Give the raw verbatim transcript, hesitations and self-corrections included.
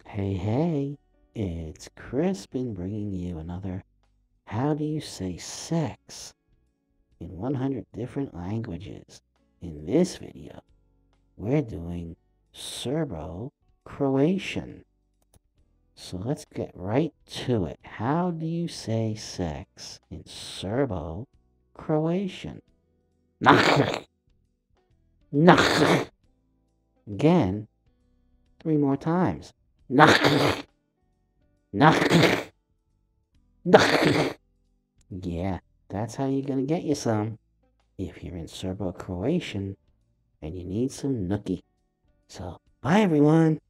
Hey, hey, it's Crispin bringing you another How Do You Say Sex in one hundred different languages. In this video, we're doing Serbo-Croatian. So let's get right to it. How do you say sex in Serbo-Croatian? Again, three more times. Yeah, that's how you're gonna get you some if you're in Serbo-Croatian and you need some nookie. So, bye everyone!